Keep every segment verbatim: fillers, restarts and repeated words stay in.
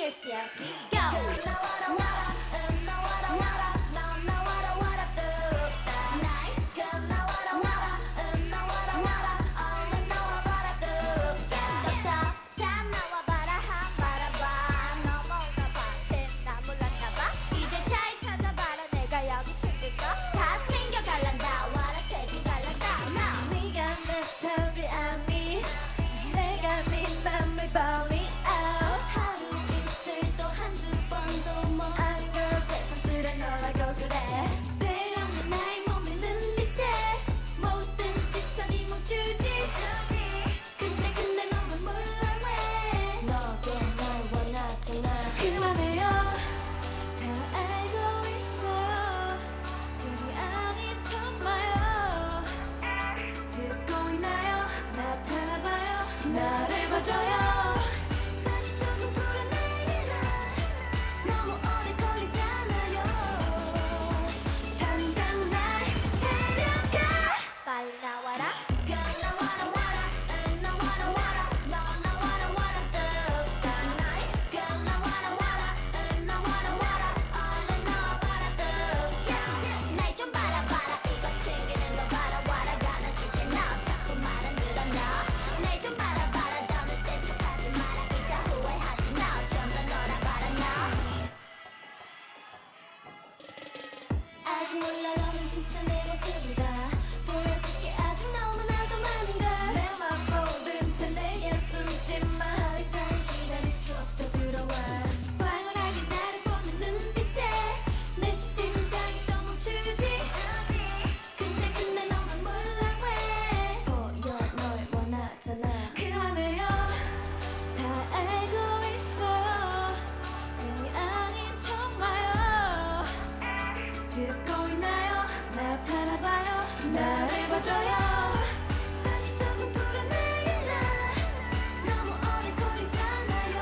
C L C go. 나를 봐줘요. 사실 조금 불안해요. 너무 오래 걸리잖아요. 당장 날 데려가. 빨리 나와라. Girl, 나와라 와라. 응, 나와라 와라. 너 나와라 와라. 뚝딱 nice. Girl, 나와라 와라. 응, 나와라 와라. 얼른 나와봐라. 뚝딱 날 좀 바라봐라. 이거 튕기는 거 봐라. 와라가 나 줄게. 너 자꾸 말 안 들어 너. 날 좀 바라. 아직 몰라 너는 진짜 내 모습이다. 보여줄게 아직 너무나도 많은 걸. 내 맘 모른 채 내게 숨지마. 더 이상 기다릴 수 없어 들어와. 황홀하게 나를 보는 눈빛에 내 심장이 또 멈추지. 근데 근데 너만 몰라 왜 보여 널 원하잖아. 그만해요. 다 알고 있어요. 괜히 아닌 척 마요. 듣고 있나요? 나타나봐요. 나를 봐줘요. 사실 조금 불안해요. 나 너무 오래 걸리잖아요.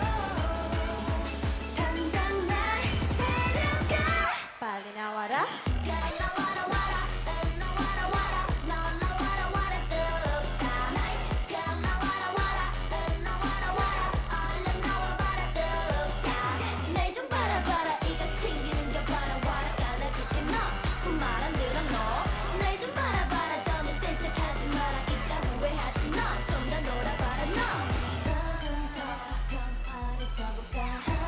당장 날 데려가. 빨리 나와라. Girl, 나와라 와라. 응, 나와라 와라. 너 나와라 와라. 뚝딱 nice. Girl, 나와라 와라. 응, 나와라 와라. 얼른 나와봐라. 뚝딱 날 좀 바라봐라. 이거 튕기는 거 봐라. 와라가 나 줄게. 너 자꾸 말 안 들어 너. 날 좀 바라봐라. 너는 센 척하지 마라. 이따 후회하지 너. 좀 더 놀아봐라 너. 조금 더 변화를 줘볼까.